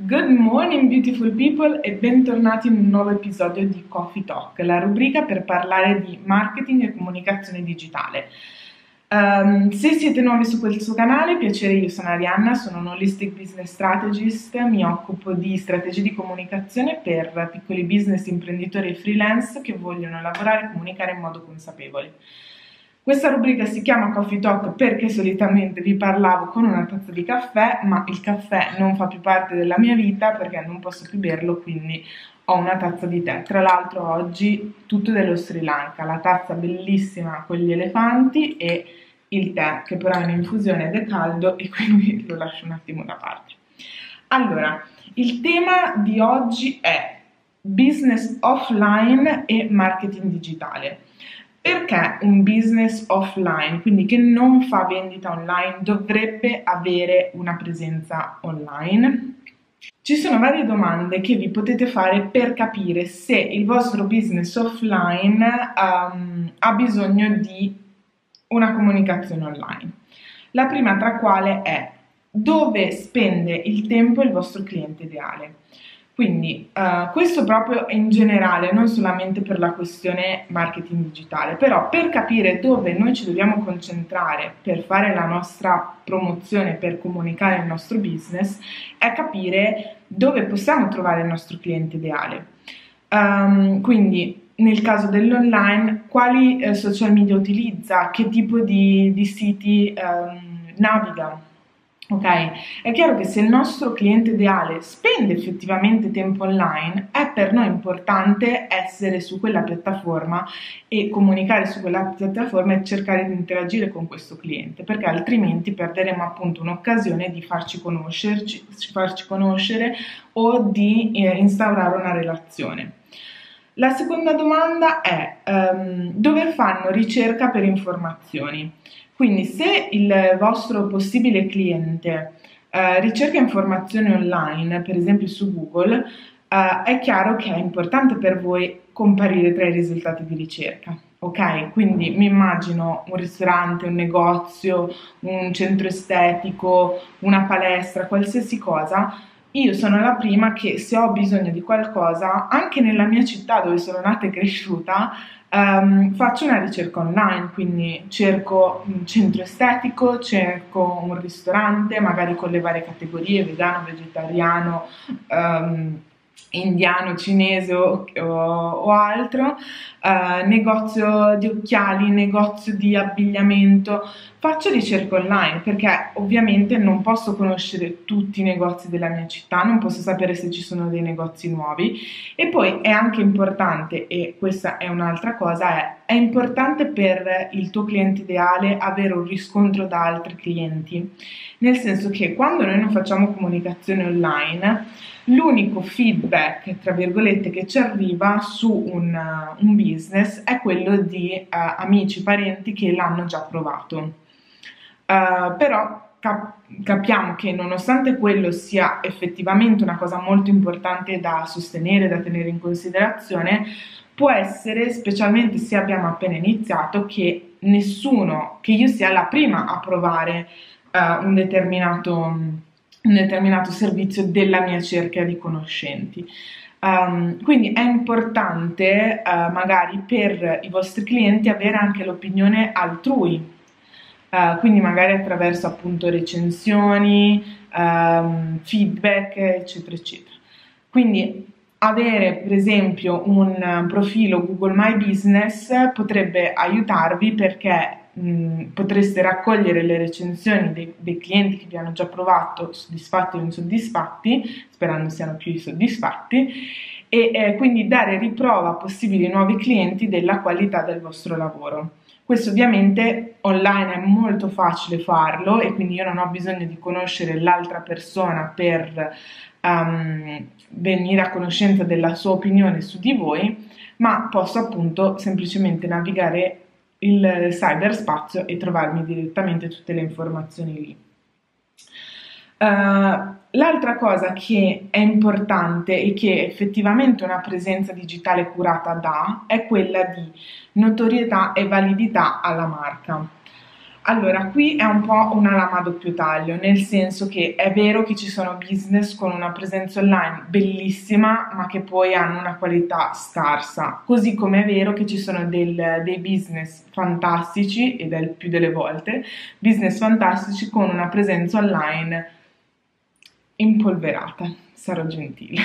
Good morning beautiful people e bentornati in un nuovo episodio di Coffee Talk, la rubrica per parlare di marketing e comunicazione digitale. Se siete nuovi su questo canale, piacere, io sono Arianna, sono un holistic business strategist, mi occupo di strategie di comunicazione per piccoli business, imprenditori e freelance che vogliono lavorare e comunicare in modo consapevole. Questa rubrica si chiama Coffee Talk perché solitamente vi parlavo con una tazza di caffè, ma il caffè non fa più parte della mia vita perché non posso più berlo, quindi ho una tazza di tè. Tra l'altro oggi tutto dello Sri Lanka, la tazza bellissima con gli elefanti e il tè che però è un'infusione ed è caldo e quindi lo lascio un attimo da parte. Allora, il tema di oggi è business offline e marketing digitale. Perché un business offline, quindi che non fa vendita online, dovrebbe avere una presenza online? Ci sono varie domande che vi potete fare per capire se il vostro business offline ha bisogno di una comunicazione online. La prima tra quale è: dove spende il tempo il vostro cliente ideale? Quindi questo proprio in generale, non solamente per la questione marketing digitale, però per capire dove noi ci dobbiamo concentrare per fare la nostra promozione, per comunicare il nostro business, è capire dove possiamo trovare il nostro cliente ideale. Quindi nel caso dell'online, quali social media utilizza, che tipo di siti naviga. Ok, è chiaro che se il nostro cliente ideale spende effettivamente tempo online, è per noi importante essere su quella piattaforma e comunicare su quella piattaforma e cercare di interagire con questo cliente, perché altrimenti perderemo appunto un'occasione di farci conoscere o di instaurare una relazione. La seconda domanda è dove fanno ricerca per informazioni? Quindi se il vostro possibile cliente ricerca informazioni online, per esempio su Google, è chiaro che è importante per voi comparire tra i risultati di ricerca. Ok, quindi mi immagino un ristorante, un negozio, un centro estetico, una palestra, qualsiasi cosa. Io sono la prima che, se ho bisogno di qualcosa, anche nella mia città dove sono nata e cresciuta, faccio una ricerca online, quindi cerco un centro estetico, cerco un ristorante, magari con le varie categorie, vegano, vegetariano, indiano, cinese o altro, negozio di occhiali, negozio di abbigliamento. Faccio ricerca online perché ovviamente non posso conoscere tutti i negozi della mia città, non posso sapere se ci sono dei negozi nuovi, e poi è anche importante, e questa è un'altra cosa, è importante per il tuo cliente ideale avere un riscontro da altri clienti, nel senso che quando noi non facciamo comunicazione online, l'unico feedback, tra virgolette, che ci arriva su un business è quello di amici, parenti che l'hanno già provato. Però capiamo che nonostante quello sia effettivamente una cosa molto importante da sostenere, da tenere in considerazione, può essere, specialmente se abbiamo appena iniziato, che io sia la prima a provare un determinato servizio della mia cerchia di conoscenti. Quindi è importante magari per i vostri clienti avere anche l'opinione altrui, quindi magari attraverso appunto recensioni, feedback, eccetera eccetera. Quindi avere per esempio un profilo Google My Business potrebbe aiutarvi, perché potreste raccogliere le recensioni dei clienti che vi hanno già provato, soddisfatti o insoddisfatti, sperando siano più soddisfatti, e quindi dare riprova a possibili nuovi clienti della qualità del vostro lavoro. Questo ovviamente online è molto facile farlo, e quindi io non ho bisogno di conoscere l'altra persona per venire a conoscenza della sua opinione su di voi, ma posso appunto semplicemente navigare il cyberspazio e trovarmi direttamente tutte le informazioni lì. L'altra cosa che è importante e che effettivamente una presenza digitale curata dà è quella di notorietà e validità alla marca. Allora, qui è un po' una lama a doppio taglio, nel senso che è vero che ci sono business con una presenza online bellissima, ma che poi hanno una qualità scarsa, così come è vero che ci sono dei business fantastici, ed è il più delle volte, business fantastici con una presenza online impolverata, sarò gentile.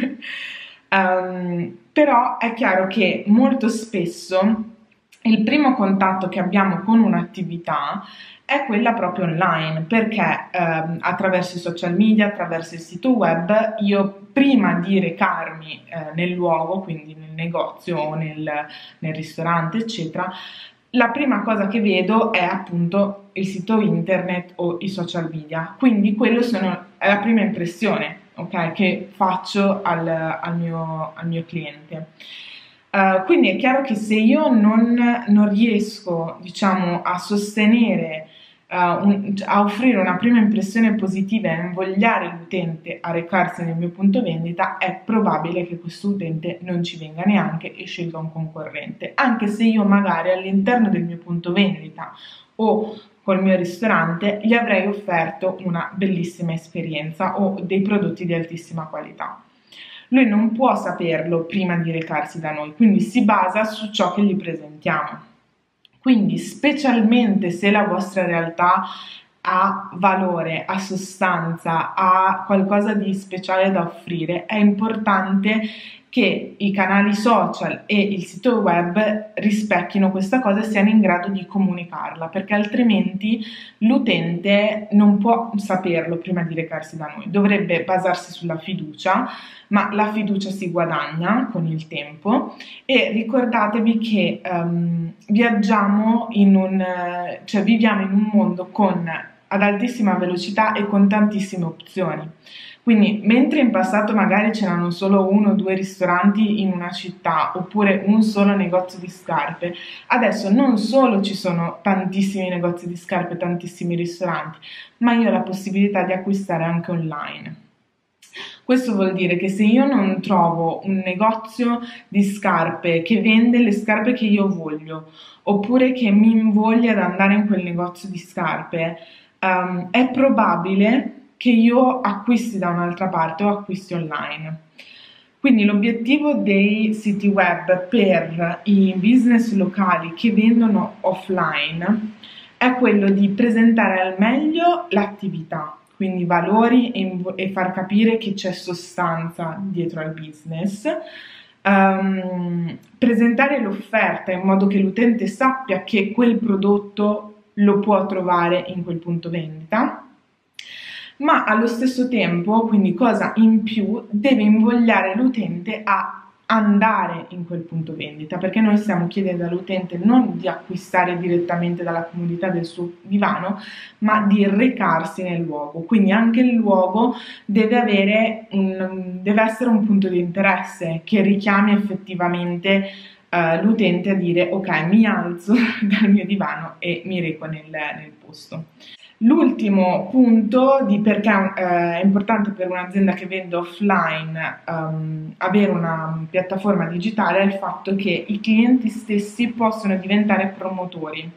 Però è chiaro che molto spesso il primo contatto che abbiamo con un'attività è quella proprio online, perché attraverso i social media, attraverso il sito web, io prima di recarmi nel luogo, quindi nel negozio o nel ristorante, eccetera, la prima cosa che vedo è appunto il sito internet o i social media, quindi è la prima impressione, okay, che faccio al mio cliente. Quindi è chiaro che se io non riesco, diciamo, a sostenere, a offrire una prima impressione positiva e a invogliare l'utente a recarsi nel mio punto vendita, è probabile che questo utente non ci venga neanche e scelga un concorrente, anche se io magari all'interno del mio punto vendita o col mio ristorante gli avrei offerto una bellissima esperienza o dei prodotti di altissima qualità. Lui non può saperlo prima di recarsi da noi, quindi si basa su ciò che gli presentiamo. Quindi, specialmente se la vostra realtà ha valore, ha sostanza, ha qualcosa di speciale da offrire, è importante che i canali social e il sito web rispecchino questa cosa e siano in grado di comunicarla, perché altrimenti l'utente non può saperlo prima di recarsi da noi. Dovrebbe basarsi sulla fiducia, ma la fiducia si guadagna con il tempo, e ricordatevi che viviamo in un mondo ad altissima velocità e con tantissime opzioni. Quindi, mentre in passato magari c'erano solo 1 o 2 ristoranti in una città, oppure un solo negozio di scarpe, adesso non solo ci sono tantissimi negozi di scarpe e tantissimi ristoranti, ma io ho la possibilità di acquistare anche online. Questo vuol dire che se io non trovo un negozio di scarpe che vende le scarpe che io voglio, oppure che mi invoglia ad andare in quel negozio di scarpe, è probabile che io acquisti da un'altra parte o acquisti online. Quindi l'obiettivo dei siti web per i business locali che vendono offline è quello di presentare al meglio l'attività, quindi valori e far capire che c'è sostanza dietro al business, presentare l'offerta in modo che l'utente sappia che quel prodotto lo può trovare in quel punto vendita, ma allo stesso tempo, quindi cosa in più, deve invogliare l'utente a andare in quel punto vendita, perché noi stiamo chiedendo all'utente non di acquistare direttamente dalla comodità del suo divano, ma di recarsi nel luogo. Quindi anche il luogo deve essere un punto di interesse che richiami effettivamente l'utente a dire: ok, mi alzo dal mio divano e mi reco nel posto. L'ultimo punto di perché è importante per un'azienda che vende offline avere una piattaforma digitale è il fatto che i clienti stessi possono diventare promotori.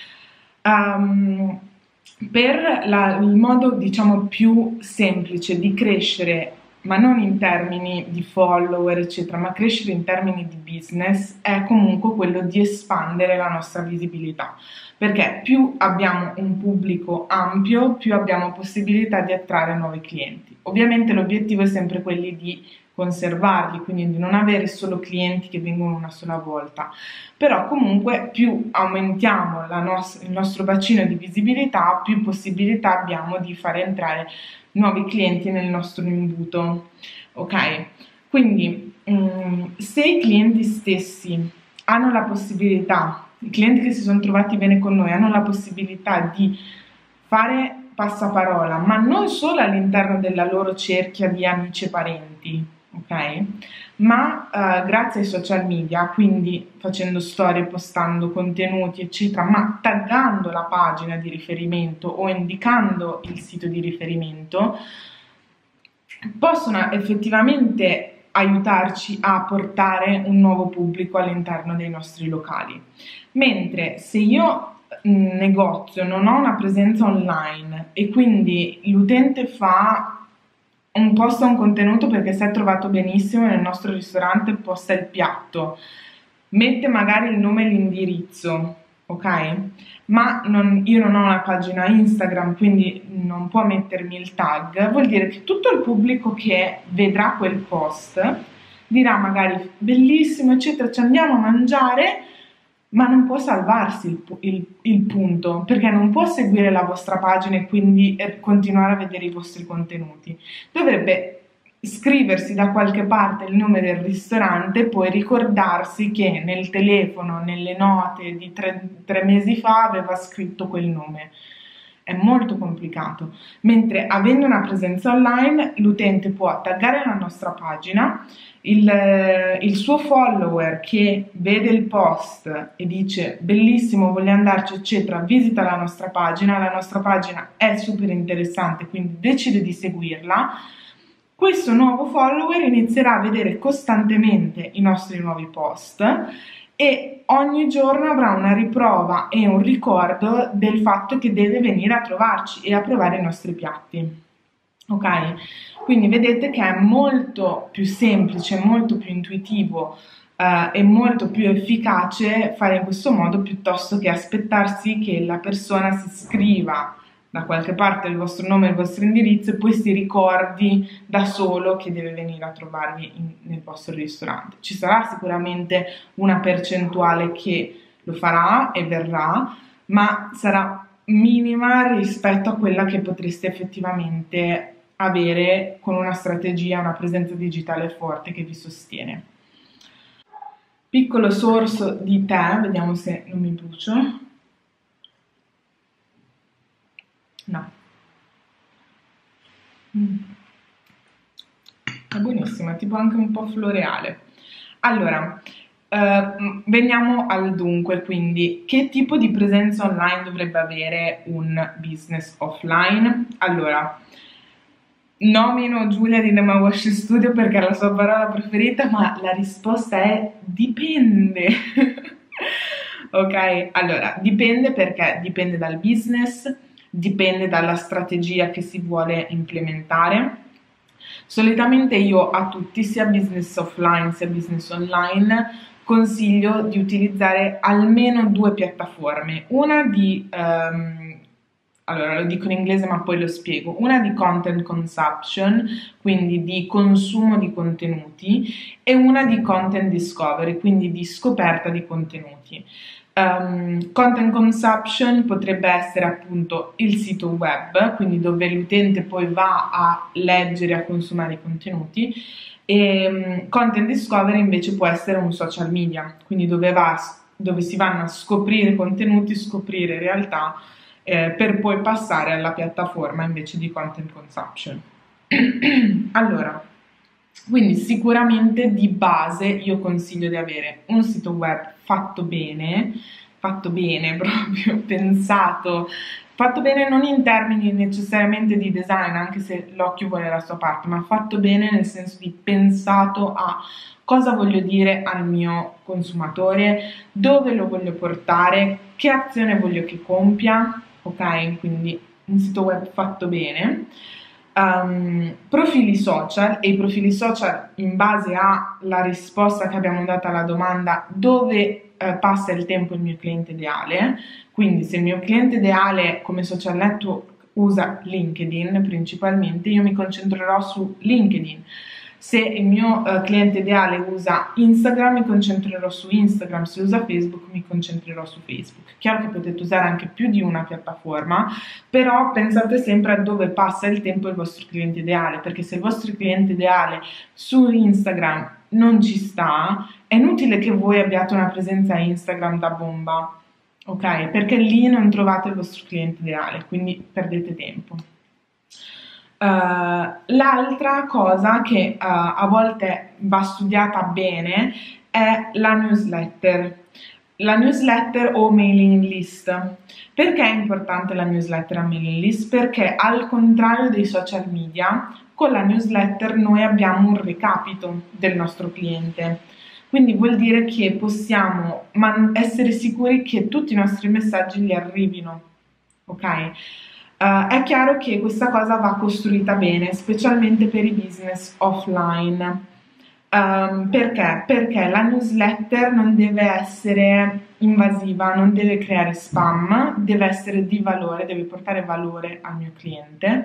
Per il modo, diciamo, più semplice di crescere, ma non in termini di follower, eccetera, ma crescere in termini di business, è comunque quello di espandere la nostra visibilità. Perché più abbiamo un pubblico ampio, più abbiamo possibilità di attrarre nuovi clienti. Ovviamente l'obiettivo è sempre quello di conservarli, quindi di non avere solo clienti che vengono una sola volta. Però comunque più aumentiamo il nostro bacino di visibilità, più possibilità abbiamo di far entrare nuovi clienti nel nostro imbuto. Ok? Quindi se i clienti stessi hanno la possibilità, i clienti che si sono trovati bene con noi hanno la possibilità di fare passaparola, ma non solo all'interno della loro cerchia di amici e parenti, ok? Ma grazie ai social media, quindi facendo storie, postando contenuti, eccetera, ma taggando la pagina di riferimento o indicando il sito di riferimento, possono effettivamente aiutarci a portare un nuovo pubblico all'interno dei nostri locali. Mentre se io un negozio, non ho una presenza online e quindi l'utente fa un posta un contenuto perché si è trovato benissimo nel nostro ristorante, posta il piatto, mette magari il nome e l'indirizzo, ok? Ma io non ho una pagina Instagram, quindi non può mettermi il tag, vuol dire che tutto il pubblico che vedrà quel post dirà magari bellissimo, eccetera, ci andiamo a mangiare, ma non può salvarsi il punto, perché non può seguire la vostra pagina e quindi continuare a vedere i vostri contenuti. Dovrebbe scriversi da qualche parte il nome del ristorante, poi ricordarsi che nel telefono, nelle note di tre mesi fa aveva scritto quel nome. È molto complicato, mentre avendo una presenza online l'utente può taggare la nostra pagina, il suo follower che vede il post e dice bellissimo, voglio andarci eccetera, visita la nostra pagina è super interessante, quindi decide di seguirla. Questo nuovo follower inizierà a vedere costantemente i nostri nuovi post e ogni giorno avrà una riprova e un ricordo del fatto che deve venire a trovarci e a provare i nostri piatti. Ok? Quindi vedete che è molto più semplice, molto più intuitivo e molto più efficace fare in questo modo piuttosto che aspettarsi che la persona si scriva da qualche parte il vostro nome e il vostro indirizzo e poi si ricordi da solo che deve venire a trovarvi nel vostro ristorante. Ci sarà sicuramente una percentuale che lo farà e verrà, ma sarà minima rispetto a quella che potreste effettivamente avere con una strategia, una presenza digitale forte che vi sostiene. Piccolo sorso di tè, vediamo se non mi brucio. No. È buonissima, tipo anche un po' floreale. Allora, veniamo al dunque, quindi che tipo di presenza online dovrebbe avere un business offline? Allora, nomino Giulia di Nema Wash Studio perché è la sua parola preferita, ma la risposta è dipende. Ok, allora, dipende perché dipende dal business, dipende dalla strategia che si vuole implementare. Solitamente io a tutti, sia business offline sia business online, consiglio di utilizzare almeno 2 piattaforme, una di, allora lo dico in inglese ma poi lo spiego, una di content consumption, quindi di consumo di contenuti, e una di content discovery, quindi di scoperta di contenuti. Content consumption potrebbe essere appunto il sito web, quindi dove l'utente poi va a leggere, a consumare i contenuti, e content discovery invece può essere un social media, quindi dove si vanno a scoprire contenuti, scoprire realtà, per poi passare alla piattaforma invece di content consumption. Allora, quindi sicuramente di base io consiglio di avere un sito web fatto bene proprio, pensato, fatto bene non in termini necessariamente di design, anche se l'occhio vuole la sua parte, ma fatto bene nel senso di pensato a cosa voglio dire al mio consumatore, dove lo voglio portare, che azione voglio che compia, ok? Quindi un sito web fatto bene. Profili social, e i profili social in base alla risposta che abbiamo dato alla domanda dove passa il tempo il mio cliente ideale. Quindi se il mio cliente ideale come social network usa LinkedIn principalmente, io mi concentrerò su LinkedIn. Se il mio cliente ideale usa Instagram, mi concentrerò su Instagram. Se usa Facebook, mi concentrerò su Facebook. Chiaro che potete usare anche più di una piattaforma, però pensate sempre a dove passa il tempo il vostro cliente ideale, perché se il vostro cliente ideale su Instagram non ci sta, è inutile che voi abbiate una presenza Instagram da bomba, ok? Perché lì non trovate il vostro cliente ideale, quindi perdete tempo. L'altra cosa che a volte va studiata bene è la newsletter o mailing list. Perché è importante la newsletter o mailing list? Perché al contrario dei social media, con la newsletter noi abbiamo un recapito del nostro cliente. quindi vuol dire che possiamo essere sicuri che tutti i nostri messaggi gli arrivino, ok? È chiaro che questa cosa va costruita bene, specialmente per i business offline. Perché? Perché la newsletter non deve essere invasiva, non deve creare spam, deve essere di valore, deve portare valore al mio cliente.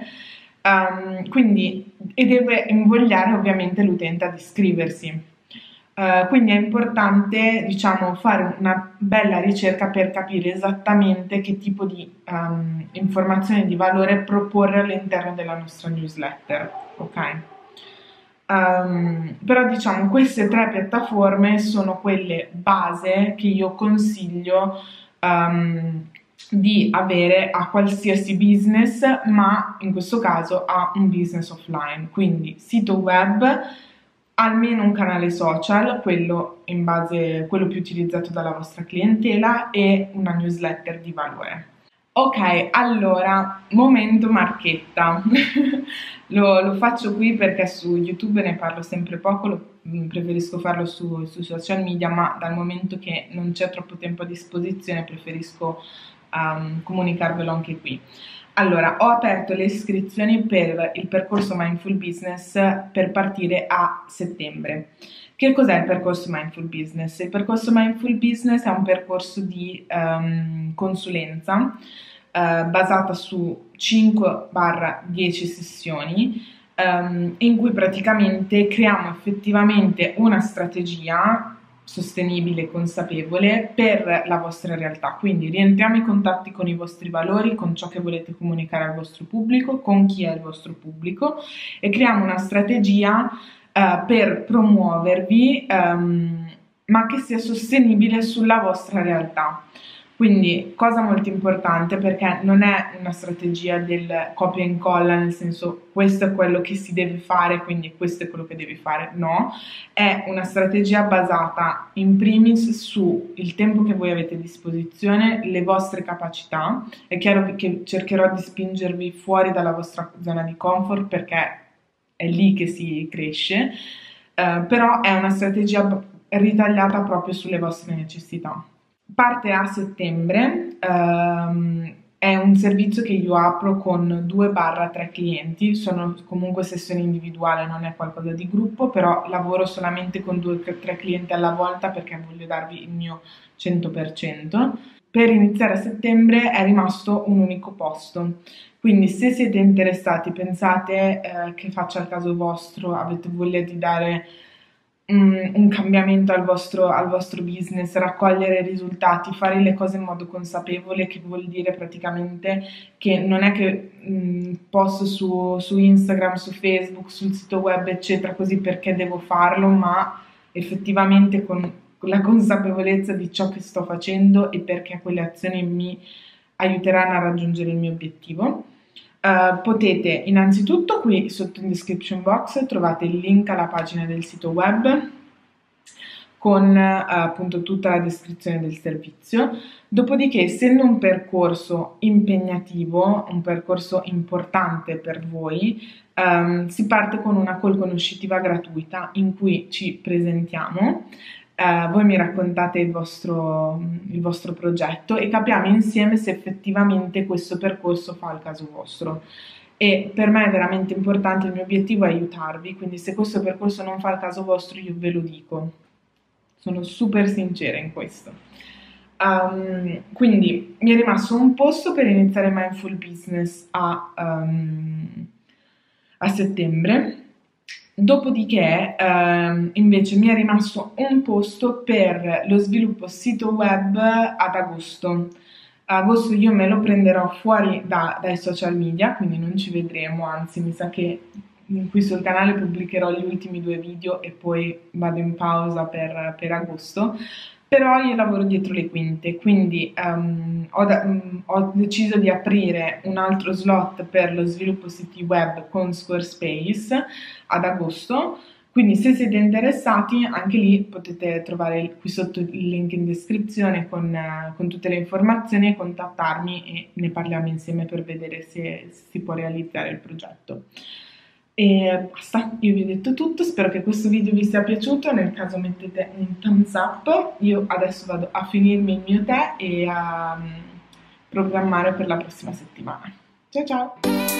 E deve invogliare ovviamente l'utente ad iscriversi. Quindi è importante, diciamo, fare una bella ricerca per capire esattamente che tipo di informazioni di valore proporre all'interno della nostra newsletter, ok? Però diciamo queste 3 piattaforme sono quelle base che io consiglio di avere a qualsiasi business, ma in questo caso a un business offline, quindi sito web, almeno un canale social, quello quello più utilizzato dalla vostra clientela, e una newsletter di valore. Ok, allora, momento marchetta. Lo faccio qui perché su YouTube ne parlo sempre poco, preferisco farlo sui social media, ma dal momento che non c'è troppo tempo a disposizione preferisco comunicarvelo anche qui. Allora, ho aperto le iscrizioni per il percorso Mindful Business per partire a settembre. Che cos'è il percorso Mindful Business? Il percorso Mindful Business è un percorso di consulenza basata su 5-10 sessioni in cui praticamente creiamo effettivamente una strategia sostenibile e consapevole per la vostra realtà. Quindi rientriamo in contatti con i vostri valori, con ciò che volete comunicare al vostro pubblico, con chi è il vostro pubblico, e creiamo una strategia per promuovervi, ma che sia sostenibile sulla vostra realtà. Quindi, cosa molto importante, perché non è una strategia del copia e incolla, nel senso questo è quello che si deve fare, quindi questo è quello che devi fare, no, è una strategia basata in primis sul tempo che voi avete a disposizione, le vostre capacità. È chiaro che cercherò di spingervi fuori dalla vostra zona di comfort perché è lì che si cresce, però è una strategia ritagliata proprio sulle vostre necessità. Parte a settembre, è un servizio che io apro con 2-3 clienti, sono comunque sessioni individuali, non è qualcosa di gruppo, però lavoro solamente con 2-3 clienti alla volta perché voglio darvi il mio 100%. Per iniziare a settembre è rimasto un unico posto, quindi se siete interessati, pensate che faccia il caso vostro, avete voglia di dare un cambiamento al vostro business, raccogliere risultati, fare le cose in modo consapevole, che vuol dire praticamente che non è che posto su Instagram, su Facebook, sul sito web, eccetera, così perché devo farlo, ma effettivamente con la consapevolezza di ciò che sto facendo e perché quelle azioni mi aiuteranno a raggiungere il mio obiettivo. Potete innanzitutto qui sotto in description box trovate il link alla pagina del sito web con appunto tutta la descrizione del servizio. Dopodiché, essendo un percorso impegnativo, un percorso importante per voi, si parte con una call conoscitiva gratuita in cui ci presentiamo. Voi mi raccontate il vostro progetto e capiamo insieme se effettivamente questo percorso fa il caso vostro. E per me è veramente importante, il mio obiettivo è aiutarvi, quindi se questo percorso non fa il caso vostro io ve lo dico, sono super sincera in questo. Quindi mi è rimasto un posto per iniziare Mindful Business a settembre. Dopodiché invece mi è rimasto un posto per lo sviluppo sito web ad agosto. Agosto io me lo prenderò fuori dai social media, quindi non ci vedremo, anzi mi sa che qui sul canale pubblicherò gli ultimi 2 video e poi vado in pausa per agosto. Però io lavoro dietro le quinte, quindi ho deciso di aprire un altro slot per lo sviluppo siti web con Squarespace ad agosto, quindi se siete interessati anche lì potete trovare qui sotto il link in descrizione con tutte le informazioni e contattarmi e ne parliamo insieme per vedere se si può realizzare il progetto. E basta, io vi ho detto tutto, spero che questo video vi sia piaciuto, nel caso mettete un thumbs up. Io adesso vado a finirmi il mio tè e a programmare per la prossima settimana. Ciao ciao!